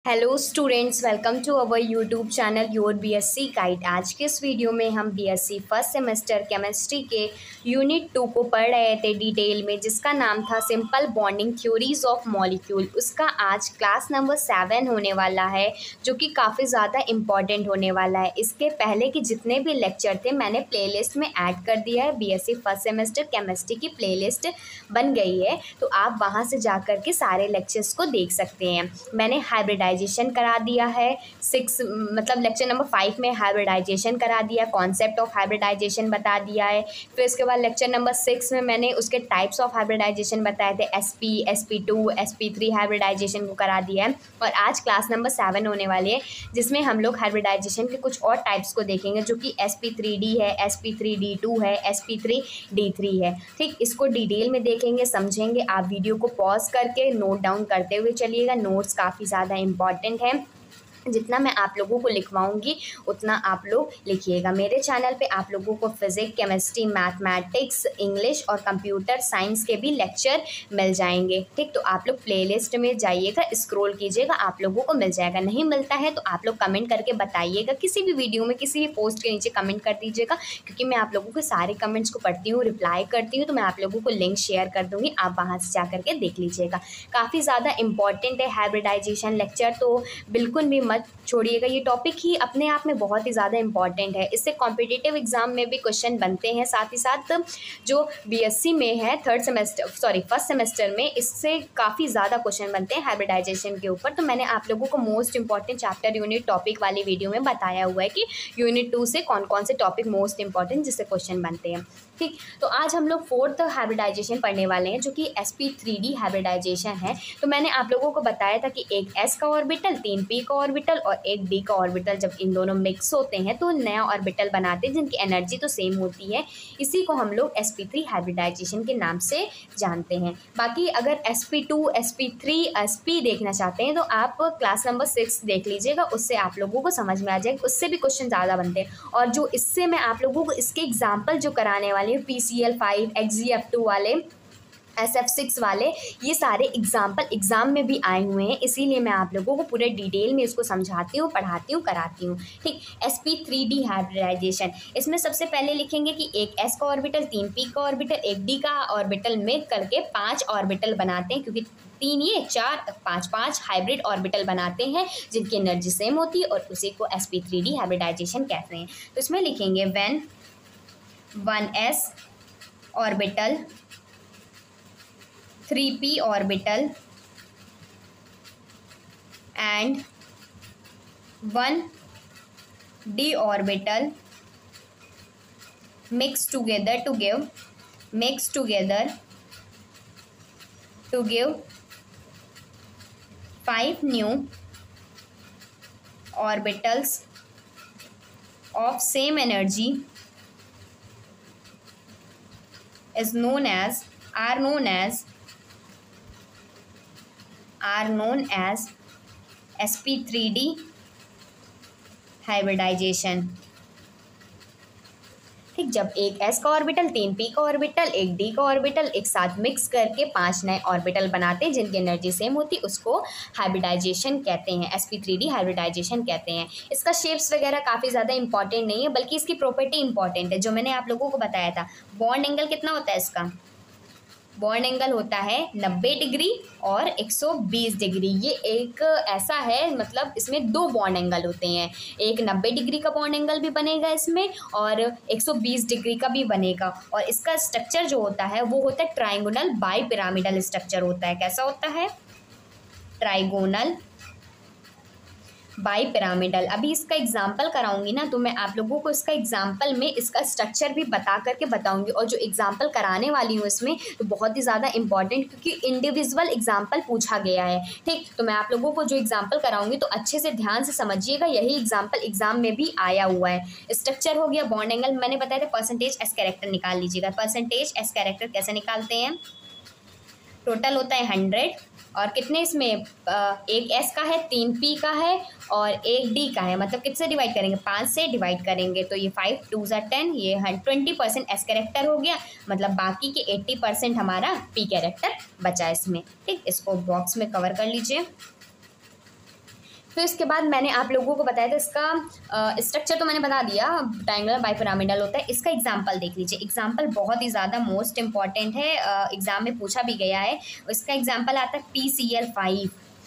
Hello students, welcome to our YouTube channel your BSc guide. आज के इस video में हम बीएससी फर्स्ट सेमेस्टर केमिस्ट्री के यूनिट 2 को पढ़ रहे थे डिटेल में, जिसका नाम था simple bonding theories of molecule. उसका आज क्लास नंबर 7 होने वाला है, जो कि काफ़ी ज़्यादा इम्पॉर्टेंट होने वाला है। इसके पहले के जितने भी लेक्चर थे मैंने प्लेलिस्ट में ऐड कर दिया है। बीएससी फर्स्ट सेमेस्टर केमिस्ट्री की प्लेलिस्ट बन गई है, तो आप वहाँ से जा कर के सारे लेक्चर्स को देख सकते हैं। मैंने हाइब्रिडाइजेशन करा दिया है 6 मतलब लेक्चर नंबर 5 में हाइब्रिडाइजेशन करा दिया, कॉन्सेप्ट ऑफ हाइब्रिडाइजेशन बता दिया है। फिर उसके बाद लेक्चर नंबर 6 में मैंने उसके टाइप्स ऑफ हाइब्रिडाइजेशन बताए थे, sp sp2 sp3 हाइब्रिडाइजेशन को करा दिया है। और आज क्लास नंबर 7 होने वाली है, जिसमें हम लोग हाइब्रिडाइजेशन के कुछ और टाइप्स को देखेंगे, जो कि sp3d है, sp3d2 है, sp3d3 है। ठीक, इसको डिटेल में देखेंगे, समझेंगे। आप वीडियो को पॉज करके नोट डाउन करते हुए चलिएगा। नोट्स काफ़ी ज़्यादा इम्पॉर्टेंट है, जितना मैं आप लोगों को लिखवाऊंगी उतना आप लोग लिखिएगा। मेरे चैनल पे आप लोगों को फिजिक्स, केमिस्ट्री, मैथमेटिक्स, इंग्लिश और कंप्यूटर साइंस के भी लेक्चर मिल जाएंगे। ठीक, तो आप लोग प्लेलिस्ट में जाइएगा, स्क्रॉल कीजिएगा, आप लोगों को मिल जाएगा। नहीं मिलता है तो आप लोग कमेंट करके बताइएगा, किसी भी वीडियो में किसी भी पोस्ट के नीचे कमेंट कर दीजिएगा, क्योंकि मैं आप लोगों के सारे कमेंट्स को पढ़ती हूँ, रिप्लाई करती हूँ। तो मैं आप लोगों को लिंक शेयर कर दूँगी, आप वहाँ से जा करके देख लीजिएगा। काफ़ी ज़्यादा इंपॉर्टेंट है हाइब्रिडाइजेशन लेक्चर, तो बिल्कुल भी मत छोड़िएगा। ये टॉपिक ही अपने आप में बहुत ही ज़्यादा इंपॉर्टेंट है। इससे कॉम्पिटिटिव एग्जाम में भी क्वेश्चन बनते हैं। साथ ही साथ जो बीएससी में है फर्स्ट सेमेस्टर में, इससे काफ़ी ज़्यादा क्वेश्चन बनते हैं हाइब्रिडाइजेशन के ऊपर। तो मैंने आप लोगों को most important chapter unit topic वाली वीडियो में बताया हुआ है कि यूनिट 2 से कौन कौन से टॉपिक मोस्ट इंपॉर्टेंट जिससे क्वेश्चन बनते हैं। ठीक, तो आज हम लोग 4th हाइब्रिडाइजेशन पढ़ने वाले हैं, जो कि sp3d हाइब्रिडाइजेशन है। तो मैंने आप लोगों को बताया था कि एक s का ऑर्बिटल, 3 p का ऑर्बिटल और एक d का ऑर्बिटल, जब इन दोनों मिक्स होते हैं तो नया ऑर्बिटल बनाते हैं, जिनकी एनर्जी तो सेम होती है। इसी को हम लोग sp3 हाइब्रिडाइजेशन के नाम से जानते हैं। बाकी अगर sp2, sp3, sp देखना चाहते हैं तो आप क्लास नंबर 6 देख लीजिएगा, उससे आप लोगों को समझ में आ जाएगा। उससे भी क्वेश्चन ज़्यादा बनते हैं। और जो इससे मैं आप लोगों को इसके एग्जाम्पल जो कराने वाली हूँ, PCl5, XgF2 वाले, SF6 वाले, ये सारे एग्जाम्पल एग्जाम में भी आए हुए हैं। इसीलिए मैं आप लोगों को पूरे डिटेल में इसको समझाती हूँ, पढ़ाती हूँ, कराती हूँ। ठीक, sp3d हाइब्रिडाइजेशन, इसमें सबसे पहले लिखेंगे कि एक s का ऑर्बिटल, 3 p का ऑर्बिटल, एक d का ऑर्बिटल मिल करके 5 ऑर्बिटल बनाते हैं, क्योंकि 3 ये 4 5 हाइब्रिड ऑर्बिटल बनाते हैं, जिनकी एनर्जी सेम होती है, और उसी को sp3d हाइब्रिडाइजेशन कहते हैं। तो इसमें लिखेंगे when 1s orbital, 3p orbital and 1d orbital mix together to give 5 new orbitals of same energy are known as sp3d hybridisation. ठीक, जब एक s का ऑर्बिटल, 3 p का ऑर्बिटल, एक d का ऑर्बिटल एक साथ मिक्स करके 5 नए ऑर्बिटल बनाते हैं, जिनकी एनर्जी सेम होती है, उसको हाइब्रिडाइजेशन कहते हैं, sp3d हाइब्रिडाइजेशन कहते हैं। इसका शेप्स वगैरह काफ़ी ज़्यादा इंपॉर्टेंट नहीं है, बल्कि इसकी प्रॉपर्टी इंपॉर्टेंट है, जो मैंने आप लोगों को बताया था। बॉन्ड एंगल कितना होता है इसका? बॉन्ड एंगल होता है 90 डिग्री और 120 डिग्री। ये एक ऐसा है, मतलब इसमें 2 बॉन्ड एंगल होते हैं। एक 90 डिग्री का बॉन्ड एंगल भी बनेगा इसमें, और 120 डिग्री का भी बनेगा। और इसका स्ट्रक्चर जो होता है वो होता है ट्राइंगोनल बाई पिरामिडल स्ट्रक्चर होता है। कैसा होता है? Trigonal bi pyramidal. अभी इसका एग्जाम्पल कराऊंगी ना, तो मैं आप लोगों को इसका एग्जाम्पल में इसका स्ट्रक्चर भी बता करके बताऊंगी। और जो एग्जाम्पल कराने वाली हूँ इसमें तो बहुत ही ज़्यादा इंपॉर्टेंट, क्योंकि इंडिविजुअल एग्जाम्पल पूछा गया है। ठीक, तो मैं आप लोगों को जो एग्जाम्पल कराऊंगी तो अच्छे से ध्यान से समझिएगा। यही एग्जाम्पल एग्जाम में भी आया हुआ है। स्ट्रक्चर हो गया, बॉन्ड एंगल मैंने बताया था, परसेंटेज एस कैरेक्टर निकाल लीजिएगा। परसेंटेज एस कैरेक्टर कैसे निकालते हैं? टोटल होता है 100, और कितने इसमें एक s का है, 3 p का है और एक d का है। मतलब किससे डिवाइड करेंगे? 5 से डिवाइड करेंगे, तो ये 5 2 ज़ा 10, ये 20% s कैरेक्टर हो गया। मतलब बाकी के 80% हमारा p कैरेक्टर बचा इसमें। ठीक, इसको बॉक्स में कवर कर लीजिए। फिर इसके बाद मैंने आप लोगों को बताया था इसका स्ट्रक्चर तो मैंने बता दिया, ट्रायंगुलर बाइपिरामिडल होता है। इसका एग्जांपल देख लीजिए, एग्जांपल बहुत ही ज़्यादा मोस्ट इंपॉर्टेंट है, एग्जाम में पूछा भी गया है। इसका एग्जांपल आता है PCl5,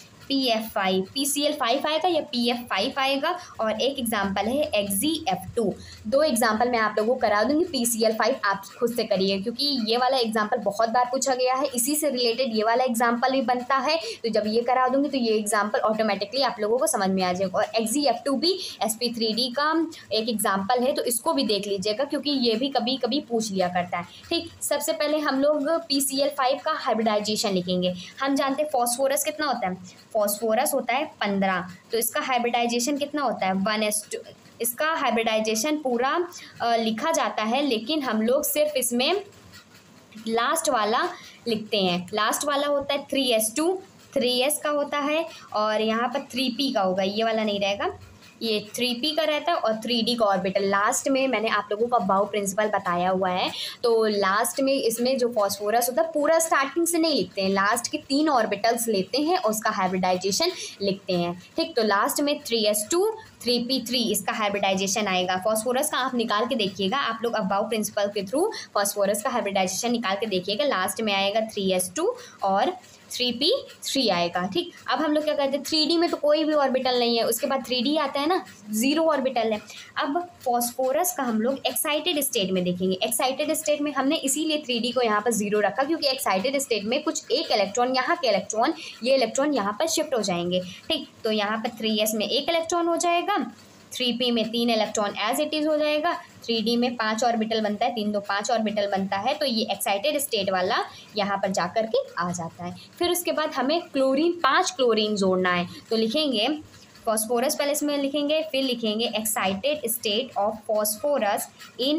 PF5, PCl5 आएगा या PF5 आएगा, और एक एग्जाम्पल है XeF2। दो एग्जाम्पल मैं आप लोगों को करा दूंगी, PCl5 आप खुद से करिए, क्योंकि ये वाला एग्जाम्पल बहुत बार पूछा गया है, इसी से रिलेटेड ये वाला एग्जाम्पल भी बनता है। तो जब ये करा दूंगी तो ये एग्जाम्पल ऑटोमेटिकली आप लोगों को समझ में आ जाएगा। और XeF2 भी sp3d का एक एग्जाम्पल है, तो इसको भी देख लीजिएगा, क्योंकि ये भी कभी कभी पूछ लिया करता है। ठीक, सबसे पहले हम लोग PCl5 का हाइब्रिडाइजेशन लिखेंगे। हम जानते हैं फॉस्फोरस कितना होता है, फॉस्फोरस होता है 15, तो इसका हाइब्रिडाइजेशन कितना होता है 1s2। इसका हाइब्रिडाइजेशन पूरा लिखा जाता है, लेकिन हम लोग सिर्फ इसमें लास्ट वाला लिखते हैं। लास्ट वाला होता है 3s2, 3s का होता है, और यहाँ पर 3p का होगा, ये वाला नहीं रहेगा, ये 3p का रहता है, और 3d का ऑर्बिटल लास्ट में। मैंने आप लोगों को बाउ प्रिंसिपल बताया हुआ है, तो लास्ट में इसमें जो फॉस्फोरस होता है पूरा स्टार्टिंग से नहीं लिखते हैं, लास्ट के 3 ऑर्बिटल्स लेते हैं और उसका हाइब्रिडाइजेशन लिखते हैं। ठीक, तो लास्ट में 3s2 3p3 इसका हाइब्रिडाइजेशन आएगा। फॉस्फोरस का आप निकाल के देखिएगा, आप लोग अबाउ प्रिंसिपल के थ्रू फॉस्फोरस का हाइब्रिडाइजेशन निकाल के देखिएगा, लास्ट में आएगा 3s2 और 3p3 आएगा। ठीक, अब हम लोग क्या करते हैं, 3d में तो कोई भी ऑर्बिटल नहीं है, उसके बाद 3d आता है ना, 0 ऑर्बिटल है। अब फॉस्फोरस का हम लोग एक्साइटेड स्टेट में देखेंगे। एक्साइटेड स्टेट में हमने इसीलिए 3d को यहाँ पर 0 रखा, क्योंकि एक्साइटेड स्टेट में कुछ एक इलेक्ट्रॉन, यहाँ के इलेक्ट्रॉन, ये इलेक्ट्रॉन यहाँ पर शिफ्ट हो जाएंगे। ठीक, तो यहाँ पर 3s में 1 इलेक्ट्रॉन हो जाएगा, 3p में 3 इलेक्ट्रॉन एज इट इज़ हो जाएगा, 3d में 5 ऑर्बिटल बनता है, 3 2 5 ऑर्बिटल बनता है, तो ये एक्साइटेड स्टेट वाला यहाँ पर जाकर के आ जाता है। फिर उसके बाद हमें क्लोरीन, 5 क्लोरीन जोड़ना है, तो लिखेंगे फॉस्फोरस पहले इसमें लिखेंगे, फिर लिखेंगे excited state of phosphorus in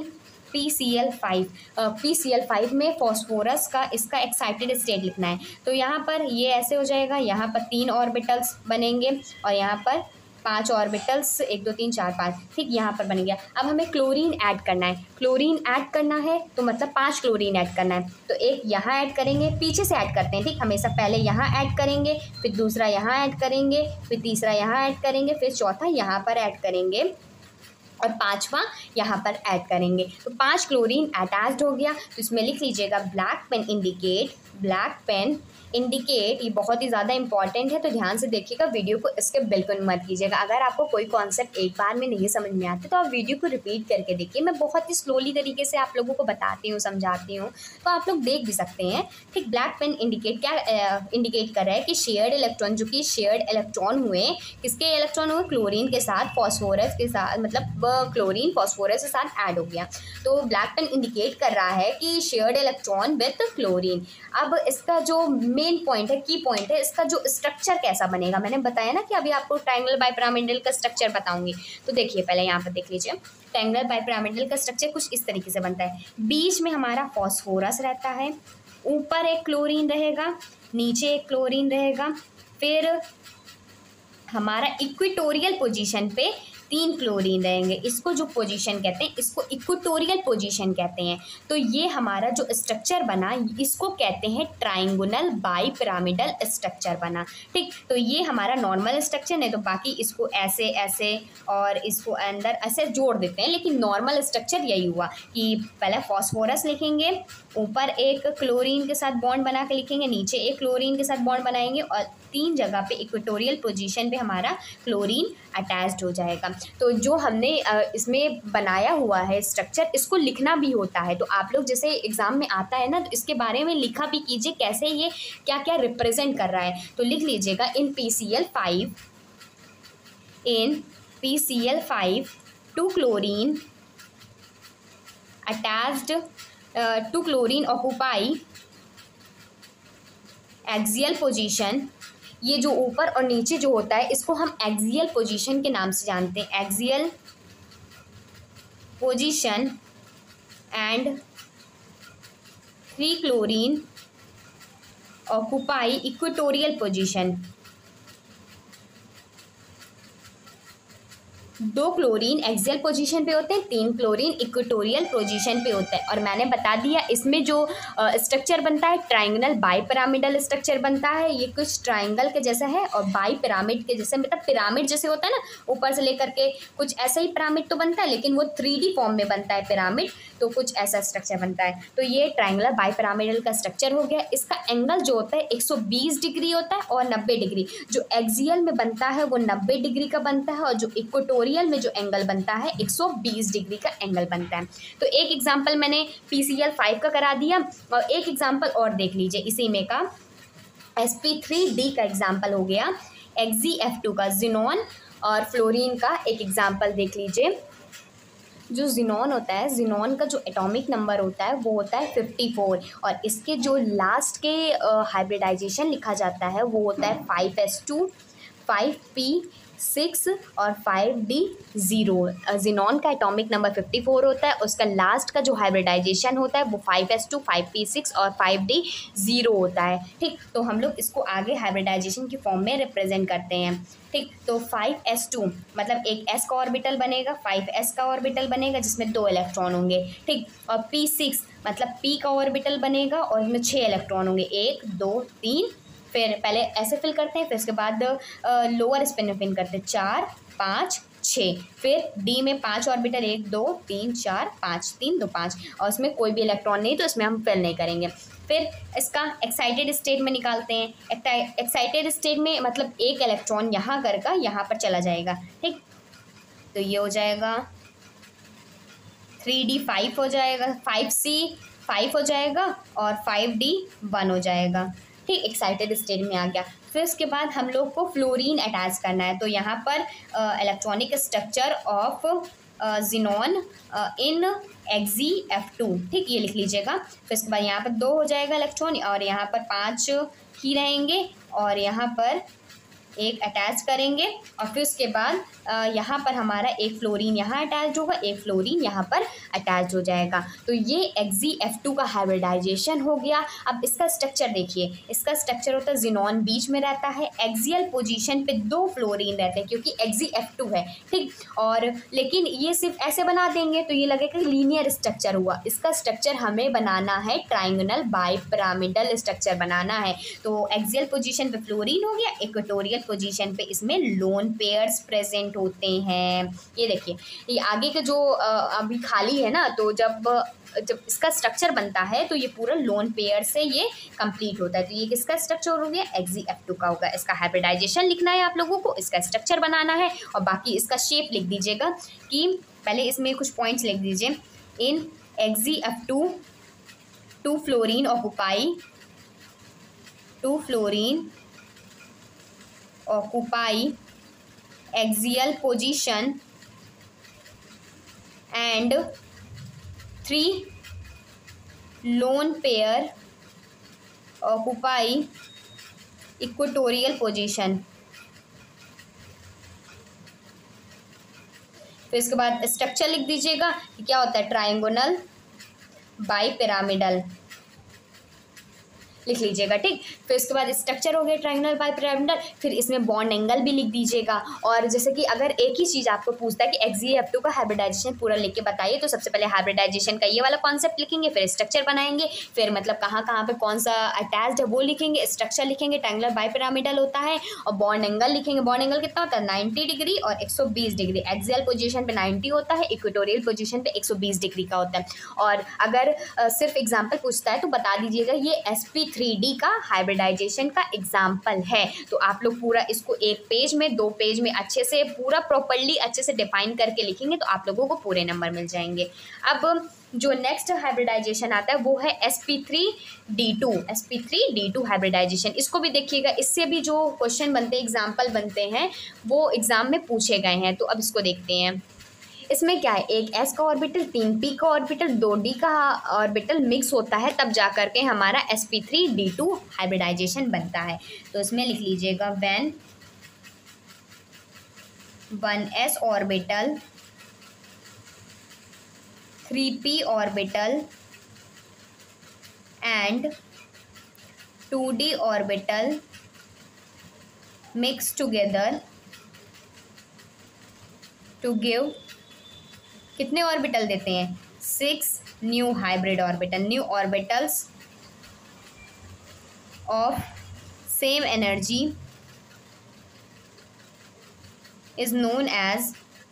PCl5। PCl5 में फॉस्फोरस का इसका एक्साइटेड स्टेट लिखना है। तो यहाँ पर ये ऐसे हो जाएगा, यहाँ पर 3 ऑर्बिटल्स बनेंगे और यहाँ पर 5 ऑर्बिटल्स, 1 2 3 4 5। ठीक, यहाँ पर बन गया। अब हमें क्लोरीन ऐड करना है, क्लोरीन ऐड करना है तो मतलब 5 क्लोरीन ऐड करना है, तो एक यहाँ ऐड करेंगे, पीछे से ऐड करते हैं। ठीक, हमेशा पहले यहाँ ऐड करेंगे, फिर दूसरा यहाँ ऐड करेंगे, फिर तीसरा यहाँ ऐड करेंगे, फिर चौथा यहाँ पर ऐड करेंगे और 5वां यहाँ पर ऐड करेंगे। तो 5 क्लोरीन अटैच्ड हो गया। तो इसमें लिख लीजिएगा black pen indicate, black pen indicate, ये बहुत ही ज़्यादा इंपॉर्टेंट है, तो ध्यान से देखिएगा, वीडियो को स्किप बिल्कुल मत कीजिएगा। अगर आपको कोई कॉन्सेप्ट एक बार में नहीं समझ में आता तो आप वीडियो को रिपीट करके देखिए, मैं बहुत ही स्लोली तरीके से आप लोगों को बताती हूँ, समझाती हूँ, तो आप लोग देख भी सकते हैं। ठीक, ब्लैक पेन इंडिकेट क्या इंडिकेट कर रहा है कि शेयर्ड इलेक्ट्रॉन, जो कि शेयर्ड इलेक्ट्रॉन हुए, किसके इलेक्ट्रॉन हुए, क्लोरीन के साथ फॉस्फोरस के साथ, मतलब क्लोरीन फॉस्फोरस के साथ ऐड हो गया। तो ब्लैक पेन इंडिकेट कर रहा है कि शेयर्ड इलेक्ट्रॉन विथ क्लोरीन। अब इसका जो मेन पॉइंट है, की पॉइंट है, इसका जो स्ट्रक्चर कैसा बनेगा, मैंने बताया ना कि अभी आपको ट्रायंगुलर बाइपिरामिडल का स्ट्रक्चर बताऊंगी। तो देखिए, पहले यहाँ पर देख लीजिए, ट्रायंगुलर बाइपिरामिडल का स्ट्रक्चर कुछ इस तरीके से बनता है। बीच में हमारा फॉस्फोरस रहता है, ऊपर एक क्लोरीन रहेगा, नीचे एक क्लोरीन रहेगा, फिर हमारा इक्वेटोरियल पोजीशन पे 3 क्लोरीन रहेंगे। इसको जो पोजीशन कहते हैं, इसको इक्वेटोरियल पोजीशन कहते हैं। तो ये हमारा जो स्ट्रक्चर बना, इसको कहते हैं ट्रायंगुलर बाइपिरामिडल स्ट्रक्चर बना। ठीक, तो ये हमारा नॉर्मल स्ट्रक्चर है, तो बाकी इसको ऐसे ऐसे और इसको अंदर ऐसे जोड़ देते हैं, लेकिन नॉर्मल स्ट्रक्चर यही हुआ कि पहले फॉस्फोरस लिखेंगे, ऊपर एक क्लोरीन के साथ बॉन्ड बना के लिखेंगे, नीचे एक क्लोरीन के साथ बॉन्ड बनाएंगे, और 3 जगह पे इक्वेटोरियल पोजीशन पे हमारा क्लोरीन अटैच्ड हो जाएगा। तो जो हमने इसमें बनाया हुआ है स्ट्रक्चर, इसको लिखना भी होता है। तो आप लोग जैसे एग्जाम में आता है ना, तो इसके बारे में लिखा भी कीजिए, कैसे ये क्या क्या रिप्रेजेंट कर रहा है। तो लिख लीजिएगा, in PCl5 2 chlorine attached, 2 chlorine occupy axial position. ये जो ऊपर और नीचे जो होता है, इसको हम एक्सियल पोजीशन के नाम से जानते हैं, axial position. And 3 chlorine occupy equatorial position. दो क्लोरीन एक्सियल पोजीशन पे होते हैं, 3 क्लोरीन इक्वेटोरियल पोजीशन पे होता है। और मैंने बता दिया इसमें जो स्ट्रक्चर बनता है ट्राइंगल बाईपिरामिडल स्ट्रक्चर बनता है। ये कुछ ट्राइंगल के जैसा है और बाईपिरामिड के जैसे, मतलब पिरामिड जैसे होता है ना ऊपर से लेकर के, कुछ ऐसा ही पिरामिड तो बनता है लेकिन वो 3D फॉर्म में बनता है पिरामिड, तो कुछ ऐसा स्ट्रक्चर बनता है। तो ये ट्राइंगुलर बाईपिरामिडल का स्ट्रक्चर हो गया। इसका एंगल जो होता है 120 डिग्री होता है और 90 डिग्री। जो एक्सियल में बनता है वो 90 डिग्री का बनता है और जो इक्वेटोरियल में जो एंगल बनता है 120 डिग्री का एंगल बनता है। तो एक एग्जाम्पल मैंने PCl 5 का करा दिया और एक एग्जाम्पल और देख लीजिए इसी में का sp3d का एग्जाम्पल हो गया। XeF2 का जिनॉन और फ्लोरीन का एक एग्जाम्पल देख लीजिए। जो जिनॉन होता है, जिनॉन का जो एटॉमिक नंबर होता है वो होता है 54 और इसके जो लास्ट के हाइब्रिडाइजेशन लिखा जाता है वो होता है 5s2, 5p6 और 5d0। जिनॉन का एटॉमिक नंबर 54 होता है, उसका लास्ट का जो हाइब्रिडाइजेशन होता है वो 5s2, 5p6 और 5d0 होता है। ठीक, तो हम लोग इसको आगे हाइब्रिडाइजेशन की फॉर्म में रिप्रेजेंट करते हैं। ठीक, तो 5s2 मतलब एक s का ऑर्बिटल बनेगा, 5s का ऑर्बिटल बनेगा जिसमें 2 इलेक्ट्रॉन होंगे। ठीक, और p6 मतलब p का ऑर्बिटल बनेगा और इसमें 6 इलेक्ट्रॉन होंगे, 1 2 3। फिर पहले ऐसे फिल करते हैं, फिर उसके बाद लोअर स्पिन में फिल करते हैं 4 5 6। फिर डी में 5 ऑर्बिटल, 1 2 3 4 5, 3 2 5 और उसमें कोई भी इलेक्ट्रॉन नहीं तो इसमें हम फिल नहीं करेंगे। फिर इसका एक्साइटेड स्टेट में निकालते हैं। एक्साइटेड स्टेट में मतलब एक इलेक्ट्रॉन यहाँ कर का यहाँ पर चला जाएगा। ठीक, तो ये हो जाएगा 3d 5 हो जाएगा, 5c 5 हो जाएगा और 5d 1 हो जाएगा। ठीक, एक्साइटेड स्टेट में आ गया। फिर उसके बाद हम लोग को फ्लोरीन अटैच करना है। तो यहाँ पर electronic structure of xenon in XeF2। ठीक, ये लिख लीजिएगा। फिर उसके बाद यहाँ पर 2 हो जाएगा इलेक्ट्रॉन और यहाँ पर 5 ही रहेंगे और यहाँ पर एक अटैच करेंगे और फिर उसके बाद यहाँ पर हमारा एक फ्लोरीन यहाँ अटैच होगा, एक फ्लोरीन यहाँ पर अटैच हो जाएगा। तो ये XeF2 का हाइब्रिडाइजेशन हो गया। अब इसका स्ट्रक्चर देखिए, इसका स्ट्रक्चर होता है जिनॉन बीच में रहता है, एक्सियल पोजीशन पे 2 फ्लोरीन रहते हैं क्योंकि XeF2 है। ठीक, और लेकिन ये सिर्फ ऐसे बना देंगे तो ये लगेगा कि लीनियर स्ट्रक्चर हुआ। इसका स्ट्रक्चर हमें बनाना है ट्राइंगुलर बाईपिरामिडल स्ट्रक्चर बनाना है। तो एक्सियल पोजीशन पे फ्लोरीन हो गया, इक्वेटोरियल पोजीशन पे इसमें लोन पेयर्स प्रेजेंट होते हैं। ये देखिए, ये आगे के जो अभी खाली है ना, तो जब इसका स्ट्रक्चर बनता है तो ये पूरा लोन पेयर से ये कंप्लीट होता है। तो ये किसका स्ट्रक्चर हो गया? XeF2 का होगा। इसका हाइब्रिडाइजेशन लिखना है आप लोगों को, इसका स्ट्रक्चर बनाना है और बाकी इसका शेप लिख दीजिएगा। कि पहले इसमें कुछ पॉइंट्स लिख दीजिए। In XeF2 2 fluorine occupy axial position and 3 lone pair occupy equatorial position। फिर इसके बाद स्ट्रक्चर लिख दीजिएगा कि क्या होता है, ट्रायंगुलर बाईपिरामिडल लिख लीजिएगा। ठीक, फिर उसके बाद स्ट्रक्चर हो गया ट्रायंगुलर बाईपिरामिडल। फिर इसमें बॉन्ड एंगल भी लिख दीजिएगा। और जैसे कि अगर एक ही चीज़ आपको पूछता है कि XeF2 का हाइब्रिडाइजेशन पूरा लिख के बताइए, तो सबसे पहले हाइब्रिडाइजेशन का ये वाला कॉन्सेप्ट लिखेंगे, फिर स्ट्रक्चर बनाएंगे, फिर मतलब कहाँ कहाँ पे कौन सा अटैच्ड है वो लिखेंगे, स्ट्रक्चर लिखेंगे, ट्रायंगुलर बाईपिरामिडल होता है और बॉन्ड एंगल लिखेंगे। बॉन्ड एंगल कितना होता है? 90 डिग्री और 120 डिग्री। एक्सियल पोजीशन पे 90 होता है, इक्वेटोरियल पोजीशन पे 120 डिग्री का होता है। और अगर सिर्फ एग्जाम्पल पूछता है तो बता दीजिएगा ये sp3d का हाइब्रिडाइजेशन का एग्जाम्पल है। तो आप लोग पूरा इसको एक पेज में 2 पेज में अच्छे से पूरा प्रॉपर्ली अच्छे से डिफाइन करके लिखेंगे तो आप लोगों को पूरे नंबर मिल जाएंगे। अब जो नेक्स्ट हाइब्रिडाइजेशन आता है वो है sp3d2 हाइब्रिडाइजेशन। इसको भी देखिएगा, इससे भी जो क्वेश्चन बनते हैं, एग्जाम्पल बनते हैं, वो एग्जाम में पूछे गए हैं। तो अब इसको देखते हैं। इसमें क्या है, एक s का ऑर्बिटल, 3p का ऑर्बिटल, 2d का ऑर्बिटल मिक्स होता है, तब जा करके हमारा sp3d2 हाइब्रिडाइजेशन बनता है। तो इसमें लिख लीजिएगा when 1s orbital, 3p orbital and 2d orbital mix together to give कितने ऑर्बिटल देते हैं, 6 new hybrid orbital. New orbitals of same energy is known as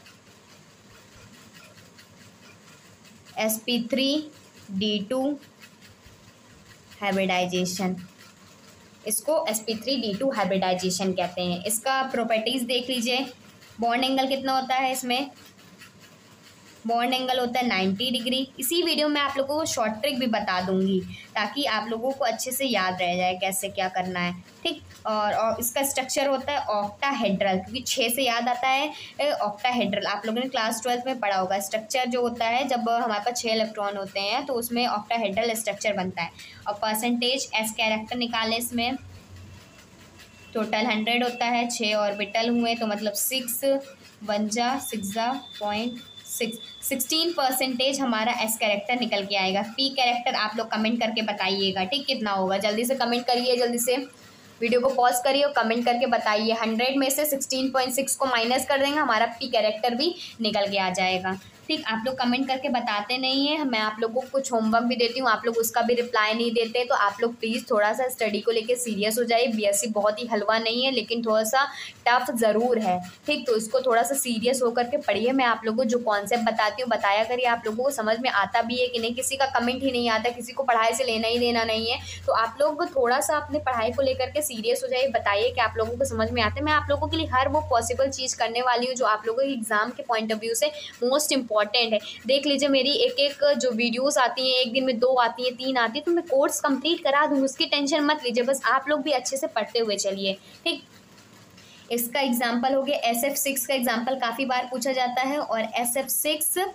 sp3d2 hybridisation. इसको sp3d2 हाइब्रिडाइजेशन कहते हैं। इसका प्रॉपर्टीज़ देख लीजिए। बॉन्ड एंगल कितना होता है इसमें, बॉन्ड एंगल होता है 90 डिग्री। इसी वीडियो में आप लोगों को शॉर्ट ट्रिक भी बता दूंगी ताकि आप लोगों को अच्छे से याद रह जाए कैसे क्या करना है, ठीक। और इसका स्ट्रक्चर होता है ऑक्टाहेड्रल, क्योंकि 6 से याद आता है ऑक्टाहेड्रल। आप लोगों ने क्लास 12 में पढ़ा होगा। स्ट्रक्चर जो होता है जब हमारे पास 6 इलेक्ट्रॉन होते हैं तो उसमें ऑक्टाहेड्रल स्ट्रक्चर बनता है। और परसेंटेज एस कैरेक्टर निकाले, इसमें टोटल 100 होता है, 6 ऑर्बिटल हुए तो मतलब 6 1 जा 6 जा 16% हमारा एस कैरेक्टर निकल के आएगा। पी कैरेक्टर आप लोग कमेंट करके बताइएगा, ठीक, कितना होगा। जल्दी से कमेंट करिए, जल्दी से वीडियो को पॉज करिए और कमेंट करके बताइए। 100 में से 16.6 को माइनस कर देंगे, हमारा पी कैरेक्टर भी निकल के आ जाएगा, ठीक। आप लोग कमेंट करके बताते नहीं हैं। मैं आप लोगों को कुछ होमवर्क भी देती हूँ, आप लोग उसका भी रिप्लाई नहीं देते। तो आप लोग प्लीज़ थोड़ा सा स्टडी को लेके सीरियस हो जाइए। बीएससी बहुत ही हलवा नहीं है, लेकिन थोड़ा सा टफ ज़रूर है, ठीक। तो इसको थोड़ा सा सीरियस होकर के पढ़िए। मैं आप लोगों को जो कॉन्सेप्ट बताती हूँ बताया करिए। आप लोगों को समझ में आता भी है कि नहीं, किसी का कमेंट ही नहीं आता, किसी को पढ़ाई से लेना ही देना नहीं है। तो आप लोग थोड़ा सा अपने पढ़ाई को लेकर के सीरियस हो जाइए। बताइए कि आप लोगों को समझ में आता है। मैं आप लोगों के लिए हर वो पॉसिबल चीज़ करने वाली हूँ जो आप लोगों के एग्ज़ाम के पॉइंट ऑफ व्यू से मोस्ट इंपॉर्टेंट है। देख लीजिए, मेरी एक जो वीडियोस आती हैं, एक दिन में 2 आती हैं, 3 आती है, तो मैं कोर्स कंप्लीट करा दूँगी, उसकी टेंशन मत लीजिए। बस आप लोग भी अच्छे से पढ़ते हुए चलिए, ठीक। इसका एग्जाम्पल हो गया SF6 का एग्जाम्पल काफ़ी बार पूछा जाता है। और SF6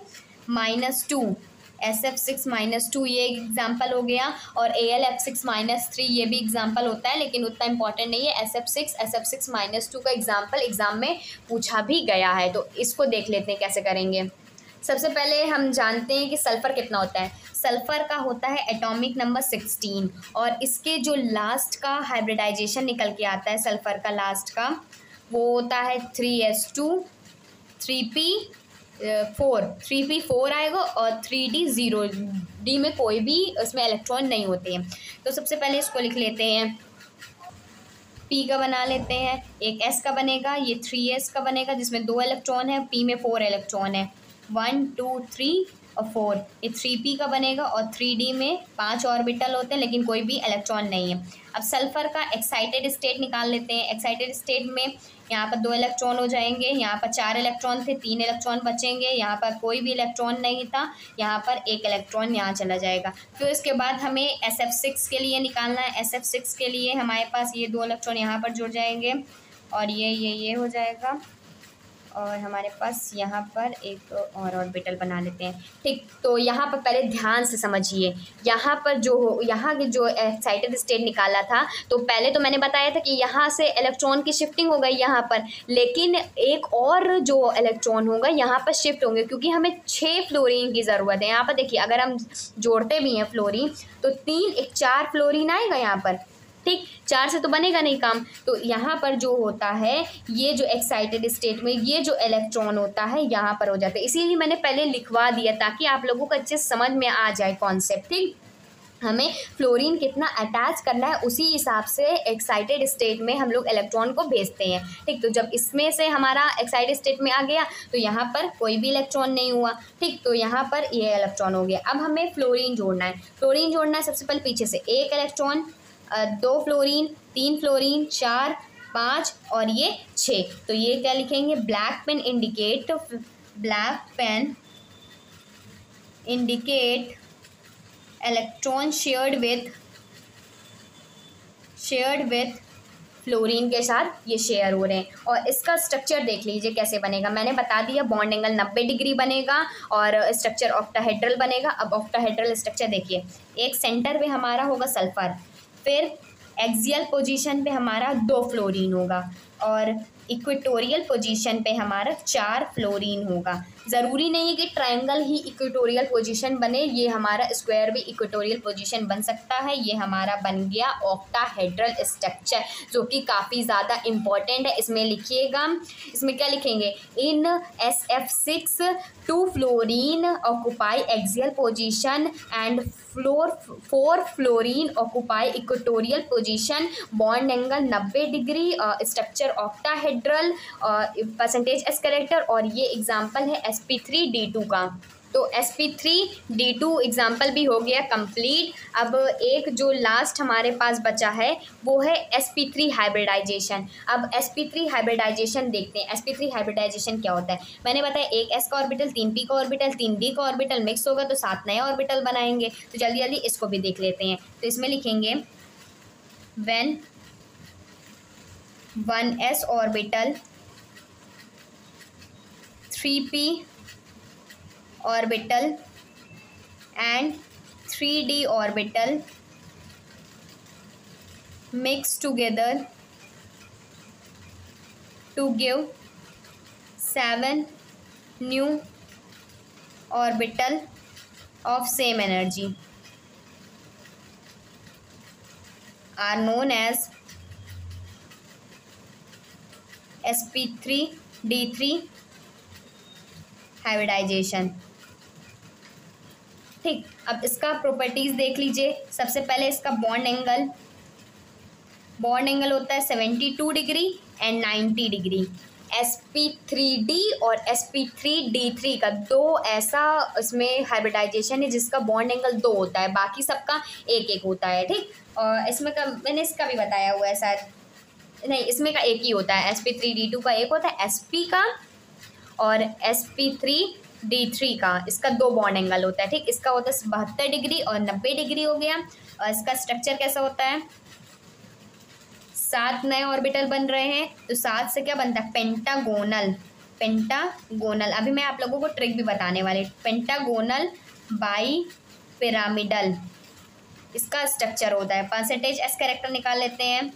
-2 ये एग्जाम्पल हो गया। और AlF6 -3 ये भी एग्जाम्पल होता है, लेकिन उतना इंपॉर्टेंट नहीं है। SF6 -2 का एग्जाम्पल एग्जाम में पूछा भी गया है। तो इसको देख लेते हैं कैसे करेंगे। सबसे पहले हम जानते हैं कि सल्फ़र कितना होता है। सल्फ़र का होता है एटॉमिक नंबर 16, और इसके जो लास्ट का हाइब्रिडाइजेशन निकल के आता है सल्फ़र का लास्ट का, वो होता है 3s2 3p4 आएगा और 3d0। डी में कोई भी उसमें इलेक्ट्रॉन नहीं होते हैं। तो सबसे पहले इसको लिख लेते हैं, P का बना लेते हैं। एक S का बनेगा, ये 3s का बनेगा जिसमें 2 इलेक्ट्रॉन है, P में 4 इलेक्ट्रॉन है, 1 2 3 और 4। ये 3p का बनेगा और 3d में 5 ऑर्बिटल होते हैं, लेकिन कोई भी इलेक्ट्रॉन नहीं है। अब सल्फ़र का एक्साइटेड स्टेट निकाल लेते हैं। एक्साइटेड स्टेट में यहाँ पर 2 इलेक्ट्रॉन हो जाएंगे, यहाँ पर 4 इलेक्ट्रॉन थे, 3 इलेक्ट्रॉन बचेंगे, यहाँ पर कोई भी इलेक्ट्रॉन नहीं था, यहाँ पर 1 इलेक्ट्रॉन यहाँ चला जाएगा। फिर इसके बाद हमें SF6 के लिए निकालना है। SF6 के लिए हमारे पास ये 2 इलेक्ट्रॉन यहाँ पर जुड़ जाएंगे और ये हो जाएगा, और हमारे पास यहाँ पर एक और ऑर्बिटल बना लेते हैं, ठीक। तो यहाँ पर पहले ध्यान से समझिए, यहाँ पर यहाँ की जो एक्साइटेड स्टेट निकाला था, तो पहले तो मैंने बताया था कि यहाँ से इलेक्ट्रॉन की शिफ्टिंग हो गई यहाँ पर, लेकिन एक और जो इलेक्ट्रॉन होगा यहाँ पर शिफ्ट होंगे, क्योंकि हमें 6 फ्लोरीन की ज़रूरत है। यहाँ पर देखिए, अगर हम जोड़ते भी हैं फ्लोरीन तो 3 1 4 फ्लोरीन आएगा यहाँ पर, ठीक। 4 से तो बनेगा नहीं काम। तो यहाँ पर जो होता है, ये जो एक्साइटेड स्टेट में ये जो इलेक्ट्रॉन होता है यहाँ पर हो जाता है। इसीलिए मैंने पहले लिखवा दिया ताकि आप लोगों को अच्छे समझ में आ जाए कॉन्सेप्ट, ठीक। हमें फ्लोरीन कितना अटैच करना है उसी हिसाब से एक्साइटेड स्टेट में हम लोग इलेक्ट्रॉन को भेजते हैं, ठीक। तो जब इसमें से हमारा एक्साइटेड स्टेट में आ गया तो यहाँ पर कोई भी इलेक्ट्रॉन नहीं हुआ, ठीक। तो यहाँ पर ये इलेक्ट्रॉन हो गया। अब हमें फ्लोरीन जोड़ना है। फ्लोरीन जोड़ना है सबसे पहले पीछे से 1 इलेक्ट्रॉन, 2 फ्लोरीन, 3 फ्लोरीन, 4 5 और ये 6। तो ये क्या लिखेंगे, black pen indicate electron shared with fluorine के साथ ये शेयर हो रहे हैं। और इसका स्ट्रक्चर देख लीजिए कैसे बनेगा। मैंने बता दिया, बॉन्ड एंगल 90 डिग्री बनेगा और स्ट्रक्चर ऑक्टाहेड्रल बनेगा। अब ऑक्टाहेड्रल स्ट्रक्चर देखिए, एक सेंटर पे हमारा होगा सल्फ़र, फिर एक्सियल पोजीशन पे हमारा 2 फ्लोरीन होगा, और इक्वेटोरियल पोजीशन पे हमारा 4 फ्लोरीन होगा। ज़रूरी नहीं है कि ट्रायंगल ही इक्वेटोरियल पोजीशन बने, ये हमारा स्क्वायर भी इक्वेटोरियल पोजीशन बन सकता है। ये हमारा बन गया ऑक्टाहेड्रल स्ट्रक्चर, जो कि काफ़ी ज़्यादा इम्पॉर्टेंट है। इसमें लिखिएगा, इसमें क्या लिखेंगे, in SF6 2 fluorine occupy axial position and 4 fluorine occupy equatorial position, bond angle 90 degree, structure octahedral, percentage s character. और ये एग्जाम्पल है sp3d2 का। तो sp3d2 एग्जाम्पल भी हो गया कंप्लीट। अब एक जो लास्ट हमारे पास बचा है वो है sp3 हाइब्रिडाइजेशन। अब sp3 हाइब्रिडाइजेशन देखते हैं। sp3 हाइब्रिडाइजेशन क्या होता है, मैंने बताया एक s का ऑर्बिटल, 3 p का ऑर्बिटल, 3 d का ऑर्बिटल मिक्स होगा तो 7 नए ऑर्बिटल बनाएंगे। तो जल्दी जल्दी इसको भी देख लेते हैं। तो इसमें लिखेंगे when 1s orbital, 3p orbital and 3d orbital mix together to give 7 new orbital of same energy are known as sp3d3 hybridisation. ठीक, अब इसका प्रॉपर्टीज देख लीजिए। सबसे पहले इसका बॉन्ड एंगल होता है 72 डिग्री एंड 90 डिग्री। sp3d और sp3d3 का दो ऐसा इसमें हाइब्रिडाइजेशन है जिसका बॉन्ड एंगल 2 होता है, बाकी सबका एक एक होता है। ठीक, और इसमें का मैंने इसका भी बताया हुआ है शायद, नहीं इसमें का एक ही होता है। sp3d2 का एक होता है sp का, और sp3d3 का इसका 2 बॉन्ड एंगल होता है। ठीक, इसका होता है 72 डिग्री और 90 डिग्री हो गया। और इसका स्ट्रक्चर कैसा होता है, 7 नए ऑर्बिटल बन रहे हैं तो 7 से क्या बनता है, पेंटागोनल। अभी मैं आप लोगों को ट्रिक भी बताने वाली। पेंटागोनल बाई पिरामिडल इसका स्ट्रक्चर होता है। परसेंटेज एस कैरेक्टर निकाल लेते हैं,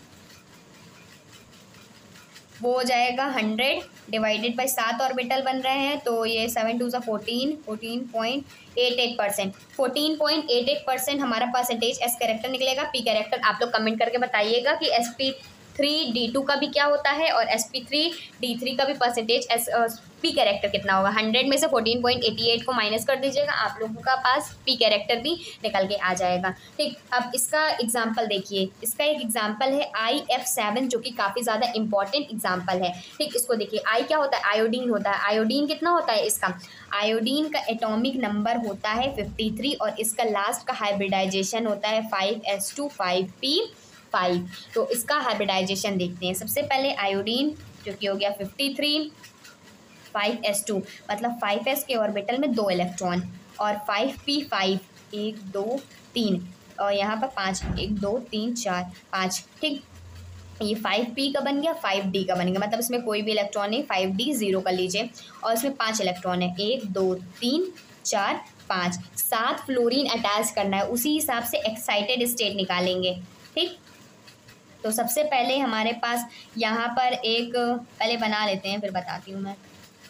वो हो जाएगा 100 डिवाइडेड बाई 7 ऑर्बिटल बन रहे हैं तो ये 7 2 14 14.88%। 14.88% हमारा परसेंटेज एस कैरेक्टर निकलेगा। पी कैरेक्टर आप लोग कमेंट करके बताइएगा कि sp3d2 का भी क्या होता है और sp3d3 का भी परसेंटेज पी कैरेक्टर कितना होगा। 100 में से 14.88 को माइनस कर दीजिएगा, आप लोगों का पास पी कैरेक्टर भी निकल के आ जाएगा। ठीक, अब इसका एग्जाम्पल देखिए। इसका एक एग्जाम्पल है IF7 जो कि काफ़ी ज़्यादा इंपॉर्टेंट एग्जाम्पल है। ठीक, इसको देखिए। आई क्या होता है, आयोडीन होता है। आयोडीन कितना होता है इसका, आयोडीन का एटॉमिक नंबर होता है 53 और इसका लास्ट का हाइब्रिडाइजेशन होता है 5s2 5p5। तो इसका हाइब्रिडाइजेशन देखते हैं। सबसे पहले आयोडीन जो कि हो गया 53, 5s2 मतलब 5s के ऑर्बिटल में 2 इलेक्ट्रॉन, और 5p5 1 2 3 और यहाँ पर 5 1 2 3 4 5। ठीक, ये 5p का बन गया, 5d का बन गया, मतलब इसमें कोई भी इलेक्ट्रॉन नहीं, 5d 0 कर लीजिए। और इसमें 5 इलेक्ट्रॉन है, 1 2 3 4 5। 7 फ्लोरीन अटैच करना है, उसी हिसाब से एक्साइटेड स्टेट निकालेंगे। ठीक, तो सबसे पहले हमारे पास यहाँ पर एक पहले बना लेते हैं फिर बताती हूँ मैं।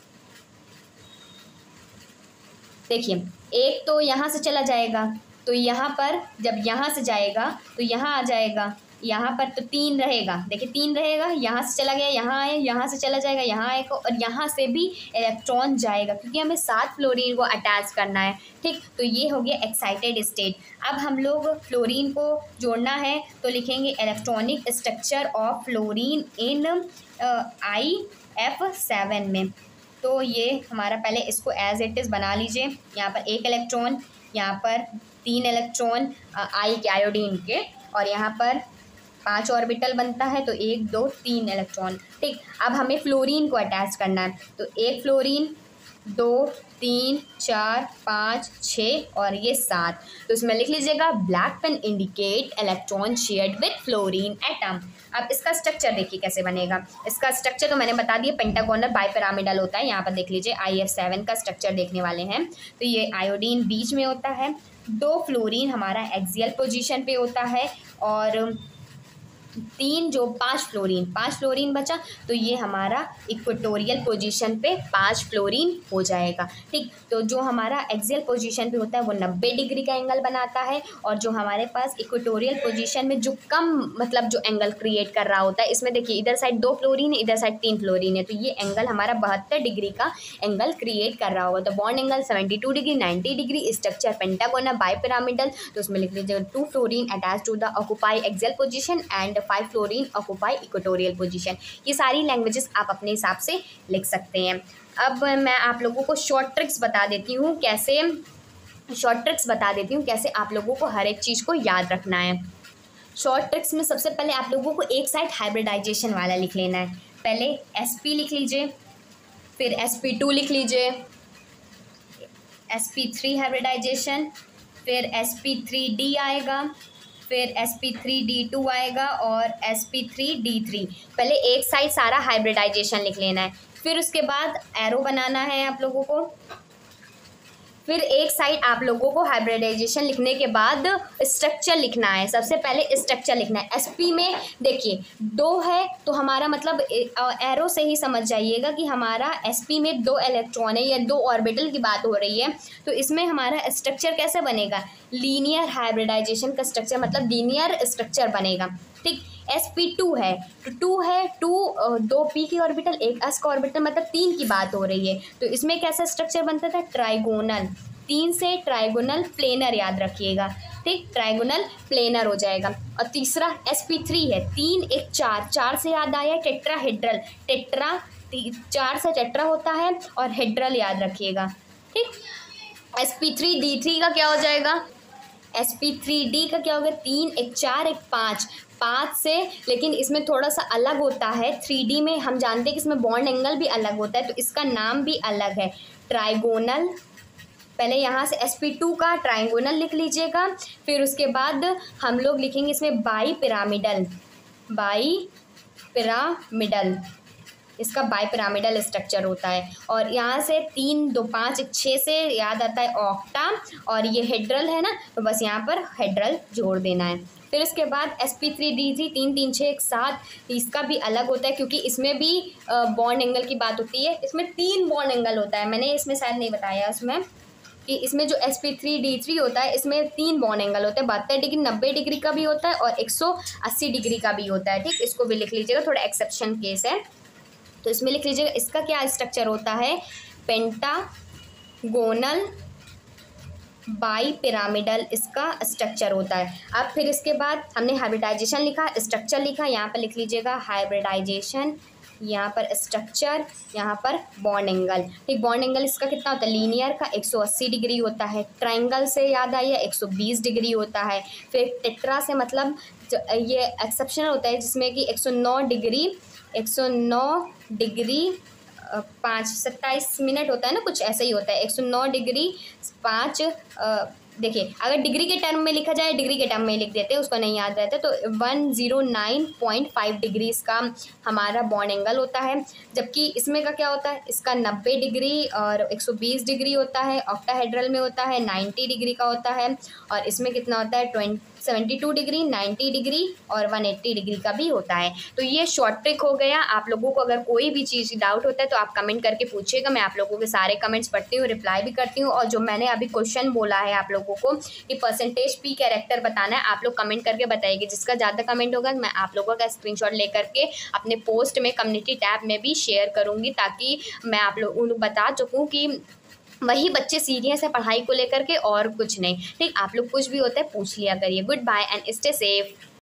देखिए, एक तो यहाँ से चला जाएगा तो यहाँ पर जब यहाँ से जाएगा तो यहाँ आ जाएगा, यहाँ पर तो 3 रहेगा। देखिए 3 रहेगा, यहाँ से चला गया, यहाँ आए, यहाँ से चला जाएगा, यहाँ आएगा, और यहाँ से भी इलेक्ट्रॉन जाएगा क्योंकि हमें 7 फ्लोरीन को अटैच करना है। ठीक, तो ये हो गया एक्साइटेड स्टेट। अब हम लोग फ्लोरीन को जोड़ना है तो लिखेंगे electronic structure of fluorine in IF7 में। तो ये हमारा पहले इसको एज इट इज़ बना लीजिए। यहाँ पर 1 इलेक्ट्रॉन, यहाँ पर 3 इलेक्ट्रॉन आई के आयोडीन के, और यहाँ पर 5 ऑर्बिटल बनता है तो 1 2 3 इलेक्ट्रॉन। ठीक, अब हमें फ्लोरीन को अटैच करना है तो 1 फ्लोरीन, 2 3 4 5 6 और ये 7। तो इसमें लिख लीजिएगा black pen indicate electron shared with fluorine atom. अब इसका स्ट्रक्चर देखिए कैसे बनेगा। इसका स्ट्रक्चर तो मैंने बता दिया, पेंटागोनल बाइपिरामिडल होता है। यहाँ पर देख लीजिए IF7 का स्ट्रक्चर देखने वाले हैं तो ये आयोडीन बीच में होता है, 2 फ्लोरीन हमारा एक्सियल पोजीशन पे होता है, और तीन जो 5 फ्लोरीन बचा, तो ये हमारा इक्वेटोरियल पोजीशन पे 5 फ्लोरीन हो जाएगा। ठीक, तो जो हमारा एक्सियल पोजीशन पे होता है वो 90 डिग्री का एंगल बनाता है, और जो हमारे पास इक्वेटोरियल पोजीशन में जो कम मतलब जो एंगल क्रिएट कर रहा होता है, इसमें देखिए इधर साइड 2 फ्लोरीन है, इधर साइड 3 फ्लोरीन है, तो ये एंगल हमारा 72 डिग्री का एंगल क्रिएट कर रहा होगा। तो bond angle 72 degree, 90 degree, structure pentagonal bipyramidal, तो उसमें लिख लीजिए 2 fluorine attach to the occupy axial position and 5 fluorine occupy equatorial position. ये सारी लैंग्वेजेस आप अपने हिसाब से लिख सकते हैं। अब मैं आप लोगों को शॉर्ट ट्रिक्स बता देती हूँ कैसे आप लोगों को हर एक चीज़ को याद रखना है। शॉर्ट ट्रिक्स में सबसे पहले आप लोगों को एक साइड हाइब्रिडाइजेशन वाला लिख लेना है। पहले sp लिख लीजिए, फिर sp2 लिख लीजिए, sp3 हाइब्रिडाइजेशन, फिर sp3d आएगा, फिर sp3d2 आएगा और sp3d3। पहले एक साइड सारा हाइब्रिडाइजेशन लिख लेना है, फिर उसके बाद एरो बनाना है आप लोगों को। फिर एक साइड आप लोगों को हाइब्रिडाइजेशन लिखने के बाद स्ट्रक्चर लिखना है। सबसे पहले स्ट्रक्चर लिखना है। sp में देखिए 2 है, तो हमारा मतलब एरो से ही समझ जाइएगा कि हमारा sp में 2 इलेक्ट्रॉन है या 2 ऑर्बिटल की बात हो रही है। तो इसमें हमारा स्ट्रक्चर कैसे बनेगा, लीनियर हाइब्रिडाइजेशन का स्ट्रक्चर, मतलब लीनियर स्ट्रक्चर बनेगा। ठीक, sp2 है तो 2 p की ऑर्बिटल, 1 s का ऑर्बिटल, मतलब 3 की बात हो रही है। तो इसमें कैसा स्ट्रक्चर बनता था, ट्राइगोनल, 3 से ट्राइगोनल प्लेनर याद रखिएगा। ठीक, ट्राइगोनल प्लेनर हो जाएगा। और तीसरा sp3 है, 3 1 4, 4 से याद आया टेट्राहेड्रल, 4 से टेट्रा होता है और हेड्रल याद रखिएगा। ठीक, sp3d3 का क्या हो जाएगा, sp3d का क्या होगा, 3 1 4 1 5, 5 से, लेकिन इसमें थोड़ा सा अलग होता है। 3D में हम जानते हैं कि इसमें बॉन्ड एंगल भी अलग होता है, तो इसका नाम भी अलग है, ट्राइगोनल। पहले यहाँ से sp2 का ट्राइगोनल लिख लीजिएगा, फिर उसके बाद हम लोग लिखेंगे इसमें बाई पिरामिडल, इसका बाइपिरामिडल स्ट्रक्चर होता है। और यहाँ से 3 2 5 1 6 से याद आता है ऑक्टा, और ये हेड्रल है ना, तो बस यहाँ पर हेड्रल जोड़ देना है। फिर उसके बाद sp3d3, 3 3 6 1 7, इसका भी अलग होता है क्योंकि इसमें भी बॉन्ड एंगल की बात होती है। इसमें 3 बॉन्ड एंगल होता है, मैंने इसमें शायद नहीं बताया उसमें कि इसमें जो sp3d3 होता है इसमें 3 बॉन्ड एंगल होते हैं, 72 डिग्री, 90 डिग्री का भी होता है और 180 डिग्री का भी होता है। ठीक, इसको भी लिख लीजिएगा, थोड़ा एक्सेप्शन केस है। तो इसमें लिख लीजिएगा इसका क्या स्ट्रक्चर होता है, पेंटागोनल बाइपिरामिडल इसका स्ट्रक्चर होता है। अब फिर इसके बाद हमने हाइब्रिडाइजेशन लिखा, स्ट्रक्चर लिखा, यहाँ पर लिख लीजिएगा हाइब्रिडाइजेशन, यहाँ पर स्ट्रक्चर, यहाँ पर बॉन्ड एंगल। ठीक, बॉन्ड एंगल इसका कितना होता है, लीनियर का 180 डिग्री होता है, ट्रायंगल से याद आइए 120 डिग्री होता है, फिर टेट्रा से मतलब ये एक्सेप्शनल होता है जिसमें कि 109 डिग्री 27 मिनट होता है ना, कुछ ऐसा ही होता है, 109 डिग्री 5। देखिए अगर डिग्री के टर्म में लिखा जाए, डिग्री के टर्म में लिख देते हैं, उसको नहीं याद रहता, तो 109.5 डिग्री इसका हमारा बॉन्ड एंगल होता है। जबकि इसमें का क्या होता है, इसका 90 डिग्री और 120 डिग्री होता है, ऑक्टाहेड्रल में होता है 90 डिग्री का होता है, और इसमें कितना होता है 72 डिग्री, 90 डिग्री और 180 डिग्री का भी होता है। तो ये शॉर्ट ट्रिक हो गया। आप लोगों को अगर कोई भी चीज़ डाउट होता है तो आप कमेंट करके पूछिएगा, मैं आप लोगों के सारे कमेंट्स पढ़ती हूँ, रिप्लाई भी करती हूँ। और जो मैंने अभी क्वेश्चन बोला है आप लोगों को कि परसेंटेज पी कैरेक्टर बताना है, आप लोग कमेंट करके बताइए। जिसका ज़्यादा कमेंट होगा मैं आप लोगों का स्क्रीनशॉट लेकर के अपने पोस्ट में कम्युनिटी टैब में भी शेयर करूँगी, ताकि मैं आप लोगों को बता चुकूँ कि वही बच्चे सीरियस है पढ़ाई को लेकर के और कुछ नहीं। ठीक, आप लोग कुछ भी होता है पूछ लिया करिए। Goodbye and stay safe.